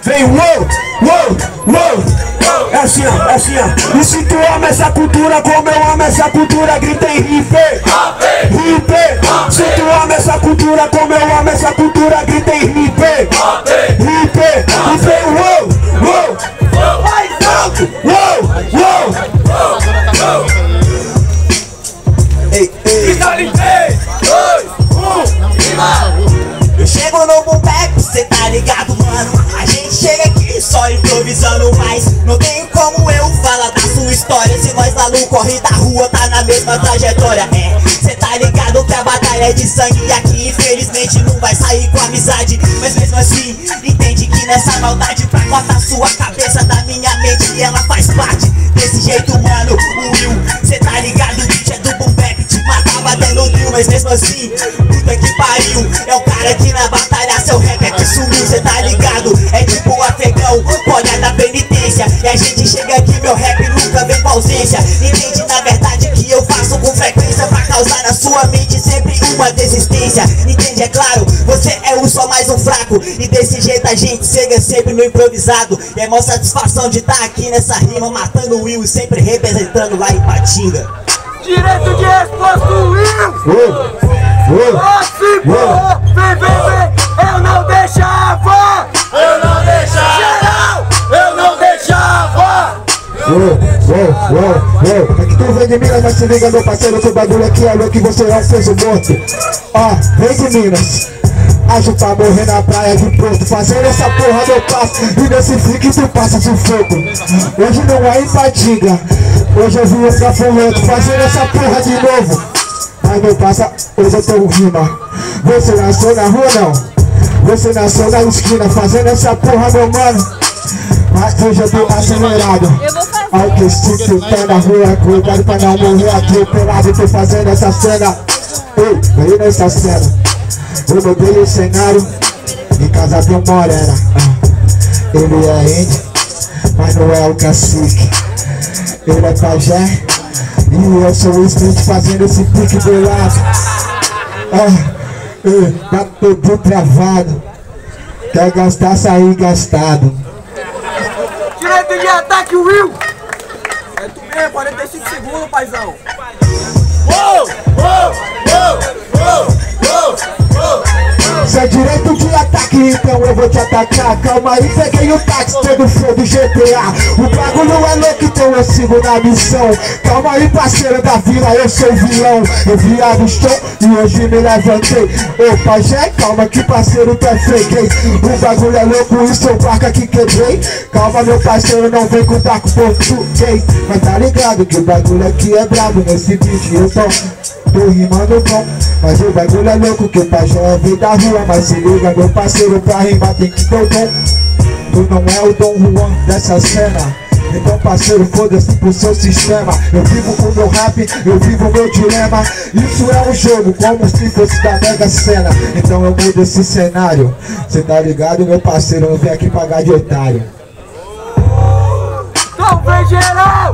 Vem, uou, uou, uou. É assim, ó, é assim, ó. E se tu ama essa cultura como eu amo essa cultura, grita em hipe, hipe. Se tu ama essa cultura como eu amo essa cultura, grita em hipe, hipe. E vem, uou, uou, mais alto, uou, uou. Ei, ei. 3, 2, 1, eu chego no boom bap, cê tá ligado, mano? A gente chega aqui só improvisando, mas não tem como eu falar da sua história. Se nós lá no corre da rua tá na mesma trajetória. É, cê tá ligado que a batalha é de sangue e aqui infelizmente não vai sair com amizade. Mas mesmo assim, entende que nessa maldade pra cortar sua cabeça da minha mente e ela faz parte desse jeito, mano. O Will, cê tá ligado, o beat é do boom bap, te matava até no drill. Mas mesmo assim, puta que pariu, é o cara que na batalha seu rap é que sumiu, cê tá ligado? É tipo o afegão, olha da penitência. E a gente chega aqui, meu rap nunca vem com ausência. Entende na verdade que eu faço com frequência pra causar na sua mente sempre uma desistência. Entende, é claro, você é um só mais um fraco. E desse jeito a gente chega sempre no improvisado. E é mó satisfação de estar aqui nessa rima, matando o Will e sempre representando lá em Patinga. Direito de resposta, Will! Vem, eu não deixava! Eu não deixava! Geral, eu não deixava! É que tu vem de Minas, mas se liga meu parceiro, que o bagulho aqui é louco que você é um peso morto. Ó, vem de Minas, acho pra morrer na praia de Porto, fazendo essa porra meu passo, e nesse fique tu passa sufoco. Hoje não é em Patinga, hoje eu vi o gafanhoto, fazendo essa porra de novo. Mas meu passa, hoje eu tô rima. Você nasceu na rua não? Você nasceu na esquina, fazendo essa porra meu mano. Mas hoje eu tô acelerado. Ao que estou tá na rua, cuidado pra não morrer atropelado. Tô fazendo essa cena. Ei, veio nessa cena. Eu mudei o cenário. Em casa tem uma morena. Ele é índio, mas não é o cacique. Ele é pajé e eu sou o Smith fazendo esse pique do lado. Tá tudo travado. Quer gastar, sair gastado. Direito de ataque, Will! É tu mesmo, 45 segundos, paizão. Se é direito de ataque, então eu vou te atacar. Calma aí, peguei o táxi, todo flow do GTA. O bagulho é louco, então eu sigo na missão. Calma aí, parceiro da vila, eu sou vilão. Eu viado estou e hoje me levantei. Ô pajé, calma que parceiro tu é freguês. O bagulho é louco e seu barco aqui quebrei. Calma meu parceiro, não vem com taco português. Mas tá ligado que o bagulho aqui é brabo. Nesse beat eu tô rimando bom. Mas o bagulho é louco que o pajé veio da rua. Mas se liga meu parceiro, pra rimar tem que ter o dom. Tu não é o Dom Juan dessa cena. Então parceiro, foda-se pro seu sistema. Eu vivo com meu rap, eu vivo meu dilema. Isso é um jogo, como se fosse da Mega Sena. Então eu mudo esse cenário. Cê tá ligado meu parceiro, não vem aqui pagar de otário. Então vem geral!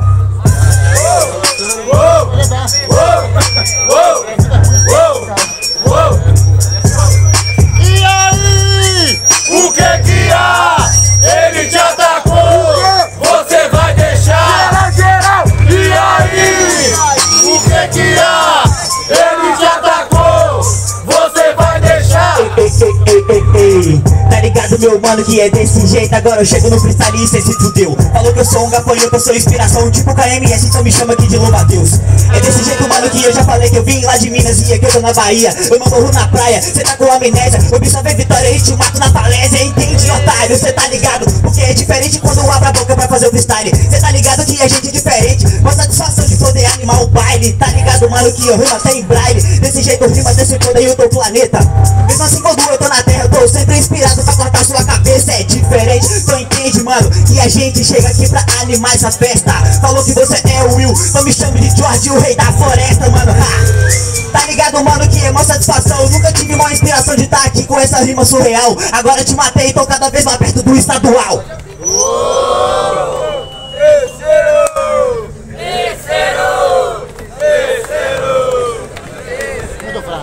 E aí? O que há? Ele te atacou! Você vai deixar? Geral! E aí? O que há? Ele te atacou! Você vai deixar? Ei, tá ligado meu mano que é desse jeito. Agora eu chego no freestyle e cê se fudeu. Falou que eu sou um gafanhoto, eu sou inspiração tipo KMS, então me chama aqui de louva a Deus. É desse jeito mano que eu já falei que eu vim lá de Minas e aqui eu tô na Bahia. Eu não morro na praia, cê tá com amnésia. Eu vi só ver vitória e te mato na falésia. Entende otário, cê tá ligado? Porque é diferente quando abre a boca pra fazer o freestyle. Cê tá ligado que a gente é diferente, mas satisfação de poder animar o baile. Tá ligado mano que eu rimo até em braille. Desse jeito eu rimo desse todo aí o teu planeta. Mesmo assim quando eu tô na terra eu tô sempre inspirado pra cortar sua cabeça. É diferente, então entende mano que a gente chega aqui pra animar essa festa. Falou que você é o Will, não me chame de George, o rei da floresta mano. Tá ligado mano que é mó satisfação. Eu nunca tive uma inspiração de estar aqui com essa rima surreal. Agora te matei e tô cada vez mais perto do estadual.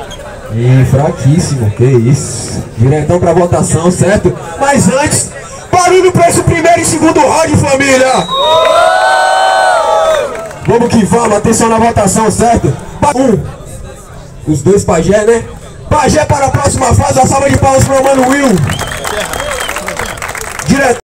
Ih, fraquíssimo, que isso. Diretão pra votação, certo? Mas antes, barulho pra esse primeiro e segundo round, família! Vamos que vamos, atenção na votação, certo? Os dois pajé, né? Pajé para a próxima fase, a salva de palmas pro mano Will. Direto.